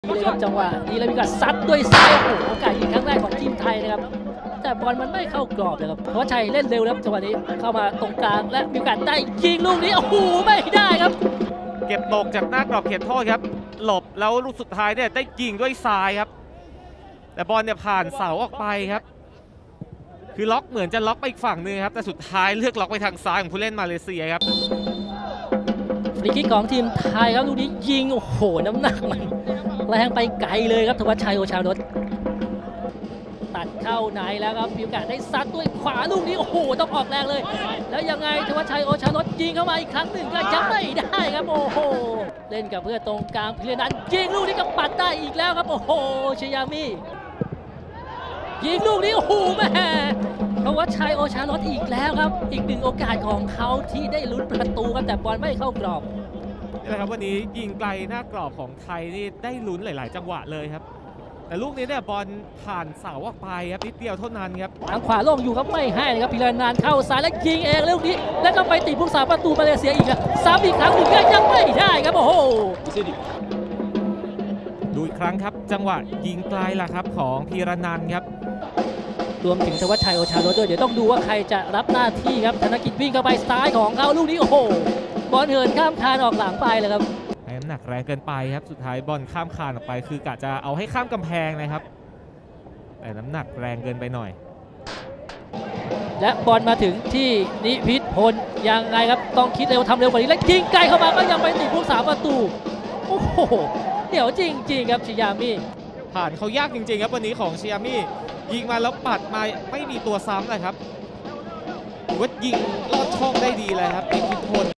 เลยครับจังหวะนี้แล้วมีการซัดด้วยซ้ายโอ้โหโอกาสยิงครั้งแรกของทีมไทยนะครับแต่บอลมันไม่เข้ากรอบเลยครับเพราะชัยเล่นเร็วครับจังหวะนี้เข้ามาตรงกลางและมีโอกาสได้ยิงลูกนี้โอ้โหไม่ได้ครับเก็บตกจากหน้ากรอบเขตโทษครับหลบแล้วลูกสุดท้ายเนี่ยได้ยิงด้วยซ้ายครับแต่บอลเนี่ยผ่านเสาออกไปครับคือล็อกเหมือนจะล็อกไปอีกฝั่งนึงครับแต่สุดท้ายเลือกล็อกไปทางซ้ายของผู้เล่นมาเลเซียครับฟรีคิกของทีมไทยครับลูกนี้ยิงโอ้โหน้ำหนักมันแรงไปไกลเลยครับธวัชชัยโอชานนท์ตัดเข้าในแล้วครับมีโอกาสได้ซัดด้วยขวาลูกนี้โอ้โหต้องออกแรงเลยแล้วยังไงธวัชชัยโอชานนท์ยิงเข้ามาอีกครั้งหนึ่งก็ยังไม่ได้ครับโอ้โหเล่นกับเพื่อนตรงกลางพิเรนันยิงลูกนี้ก็ปัดได้อีกแล้วครับโอ้โหชยามิยิงลูกนี้โอ้โหแม่ธวัชชัยโอชานนท์อีกแล้วครับอีกหนึ่งโอกาสของเขาที่ได้ลุ้นประตูครับแต่บอลไม่เข้ากรอบนี่แหละครับวันนี้ยิงไกลหน้ากรอบของไทยนี่ได้ลุ้นหลายๆจังหวะเลยครับแต่ลูกนี้เนี่ยบอลผ่านเสาออกไปครับนิดเดียวเท่านั้นครับทางขวาโล่งอยู่ครับไม่ให้นะครับพิรานานเข้าซ้ายแล้วยิงเองลูกนี้แล้วก็ไปติดผู้สาประตูมาเลเซียอีกซ้ำอีกครั้งหนึ่งก็ยังไม่ได้ครับโอ้โหดูอีกครั้งครับจังหวะยิงไกลล่ะครับของพีรนันท์ครับรวมถึงธวัชชัยโอชานนท์ด้วยเดี๋ยวต้องดูว่าใครจะรับหน้าที่ครับธนกิจวิ่งเข้าไปซ้ายของเขาลูกนี้โอ้โหบอลเหินข้ามคานออกหลังไปเลยครับให้น้ำหนักแรงเกินไปครับสุดท้ายบอลข้ามคานออกไปคือกะจะเอาให้ข้ามกำแพงนะครับแต่น้ำหนักแรงเกินไปหน่อยและบอลมาถึงที่นิพิษพลยังไงครับต้องคิดเร็วทำเร็วกว่านี้และยิงไกลเข้ามาก็ยังไปติดผู้สาประตูโอ้โหเดี๋ยวจริงๆครับชิยามิผ่านเขายากจริงๆครับวันนี้ของชิยามิยิงมาแล้วปัดมาไม่มีตัวซ้ำเลยครับถือว่ายิงลอดช่องได้ดีเลยครับนิพิษพล